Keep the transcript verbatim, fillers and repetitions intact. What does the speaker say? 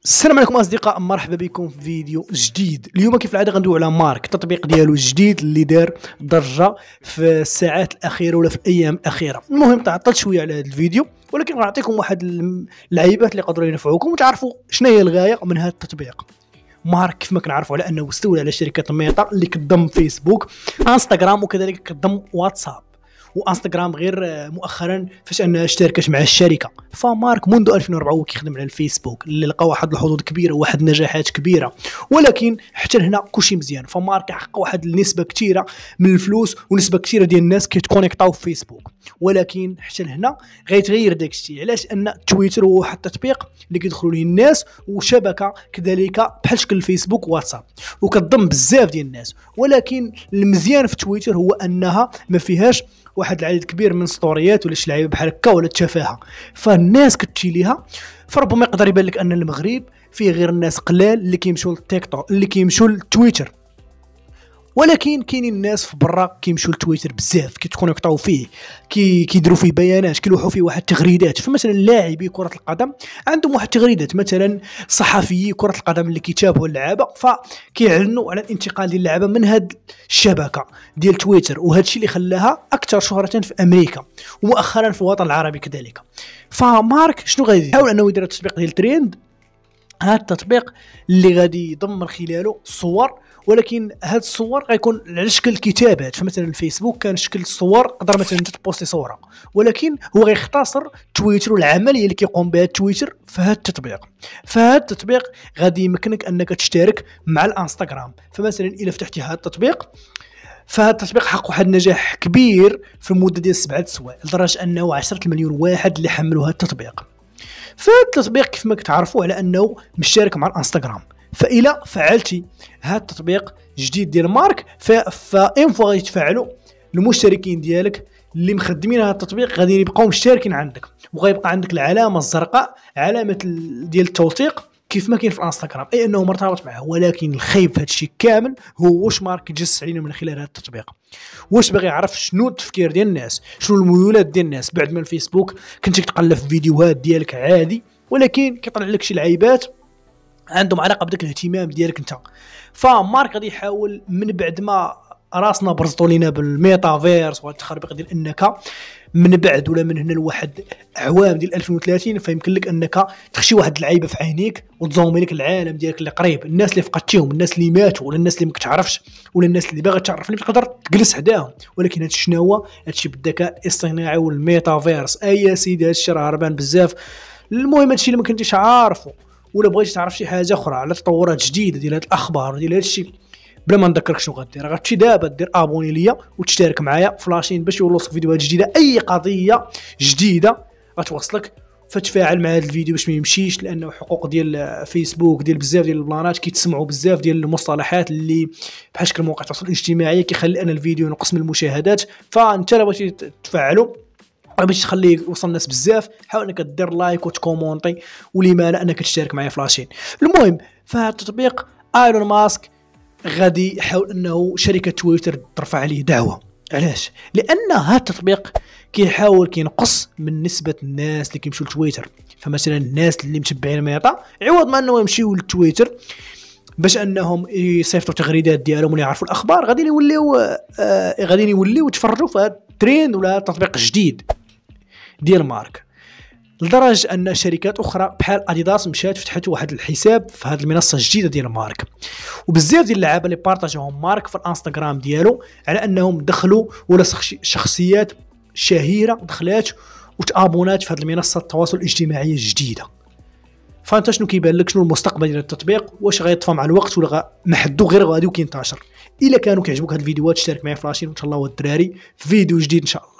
السلام عليكم اصدقاء، مرحبا بكم في فيديو جديد. اليوم كيف العاده غندويو على مارك، التطبيق ديالو جديد اللي دار ضجه في الساعات الاخيره ولا في الايام الاخيره. المهم تعطلت شويه على هذا الفيديو، ولكن غنعطيكم واحد اللعيبات اللي يقدروا ينفعوكم وتعرفوا شنو هي الغايه من هذا التطبيق. مارك كيف ما كنعرفوا على انه استولى على شركه ميتا اللي كتضم فيسبوك، انستغرام، وكذلك كتضم واتساب. وانستغرام غير مؤخرا فاش انها اشتركت مع الشركه. فمارك منذ ألفين وأربعة هو كيخدم على الفيسبوك اللي لقى واحد الحظوظ كبيره وواحد النجاحات كبيره، ولكن حتى لهنا كلشي مزيان. فمارك حقق واحد النسبه كثيره من الفلوس ونسبه كثيره ديال الناس كيتكونيكطاو في فيسبوك، ولكن حتى لهنا غيتغير داك الشيء. علاش؟ ان تويتر هو واحد التطبيق اللي كيدخلوا ليه الناس وشبكه كذلك بحال شكل الفيسبوك واتساب وكتضم بزاف ديال الناس، ولكن المزيان في تويتر هو انها ما فيهاش واحد العدد كبير من ستوريات ولا شي لعيبه بحال هكا ولا التفاهه، فالناس كتمشي ليها. فربما يقدر يبان لك ان المغرب فيه غير الناس قلال اللي كيمشيو للتيك توك اللي كيمشيو لتويتر، ولكن كاينين الناس في برا كيمشيو لتويتر بزاف، كيتكونيكطاو فيه، كي كيديروا فيه بيانات، كيلوحوا فيه واحد التغريدات. فمثلا لاعبي كره القدم عندهم واحد التغريدات، مثلا صحفيي كره القدم اللي كيتابعوا اللعابه فكيعلنوا على الانتقال ديال اللعابه من هاد الشبكه ديال تويتر، وهذا الشيء اللي خلاها اكثر شهره في امريكا ومؤخرا في الوطن العربي كذلك. فمارك شنو غادي يحاول انه يدير التطبيق ديال تريند، هذا التطبيق اللي غادي يضم من خلاله صور، ولكن هاد الصور غيكون على شكل كتابات. فمثلا الفيسبوك كان شكل الصور، تقدر مثلا انت تبوستي صوره، ولكن هو غيختصر تويتر والعمليه اللي كيقوم بها تويتر في هاد التطبيق. فهاد التطبيق غادي يمكنك انك تشترك مع الانستغرام. فمثلا الا فتحتي هاد التطبيق، فهذا التطبيق حقق واحد النجاح كبير في المده ديال سبعه سوايع، لدرجه انه عشرة مليون واحد اللي حملوا هذا التطبيق. فهاد التطبيق كيف ما كتعرفوا على انه مشترك مع الانستغرام. فإلا فعلتي هذا التطبيق جديد ديال مارك، فإن فوا غادي تفعلوا المشتركين ديالك اللي مخدمين هذا التطبيق غادي يبقاو مشتركين عندك، وغيبقى عندك العلامه الزرقاء، علامه ديال التوثيق كيف ما كاين في الانستغرام، اي انه مرتبط معه. ولكن الخايب في هذا الشيء كامل هو واش مارك يجسس علينا من خلال هذا التطبيق، واش باغي يعرف شنو التفكير ديال الناس، شنو الميولات ديال الناس. بعد ما الفيسبوك كنتي تقلب في فيديوهات ديالك عادي، ولكن كيطلع لك شي لعيبات عندهم علاقه بداك الاهتمام ديالك انت. فمارك غادي يحاول من بعد ما راسنا برزطوا لينا بالميتافيرس والتخربيق ديال انك من بعد ولا من هنا لواحد اعوام ديال ألفين وثلاثين فيمكن لك انك تخشي واحد اللعيبه في عينيك وتزومي لك العالم ديالك اللي قريب، الناس اللي فقدتيهم، الناس اللي ماتوا، ولا الناس اللي ما كتعرفش، ولا الناس اللي باغا تعرف اللي تقدر تجلس حداهم. ولكن هادشي شنو هو؟ هادشي بالذكاء الاصطناعي والميتافيرس. اي يا سيدي هادشي راه هربان بزاف. المهم هادشي اللي ما كنتيش عارفه ولا بغيتي تعرف شي حاجه اخرى على تطورات جديده ديال هاد الاخبار ديال هاد الشيء، بلا ما نذكرك شنو غدير، غتمشي دابا دير ابوني ليا وتشترك معايا فلاشين باش يوصلك فيديوهات جديده. اي قضيه جديده غتوصلك، فتفاعل مع هذا الفيديو باش ما يمشيش، لانه حقوق ديال فيسبوك ديال بزاف ديال البلانات كيتسمعوا بزاف ديال المصطلحات اللي بحال شكل مواقع التواصل الاجتماعي كيخلي ان الفيديو ينقص من المشاهدات. فانت الا بغيتي تفعلوا باش تخلي يوصل الناس بزاف، حاول انك دير لايك وتكومونطي، ولما لا انك تشترك معايا فلاشين. المهم فهاد التطبيق ايلون ماسك غادي يحاول انه شركه تويتر ترفع عليه دعوه. علاش؟ لان هذا التطبيق كيحاول كينقص من نسبه الناس اللي كيمشيو لتويتر. فمثلا الناس اللي متبعين ميتا عوض ما انهم يمشيو لتويتر باش انهم يصيفطوا تغريدات ديالهم ولا يعرفوا الاخبار، غادي يوليو آه غادي يوليو يتفرجوا في هذا التريند ولا التطبيق الجديد ديال مارك. لدرجه ان شركات اخرى بحال اديداس مشات فتحت واحد الحساب في هذه المنصه الجديده ديال مارك، وبزاف ديال اللعابه اللي بارطاجوهم مارك في الانستغرام ديالو على انهم دخلوا ولا شخصيات شهيره دخلات وتابونات في هذه المنصه التواصل الاجتماعي الجديده. فانت شنو كيبان لك؟ شنو المستقبل ديال التطبيق؟ واش غيطفى مع الوقت ولا محدو غير غادي وكينتشر؟ الا كانوا كيعجبوك هاد الفيديوهات اشترك معايا فلاشين، وان شاء الله والدراري في فيديو جديد ان شاء الله.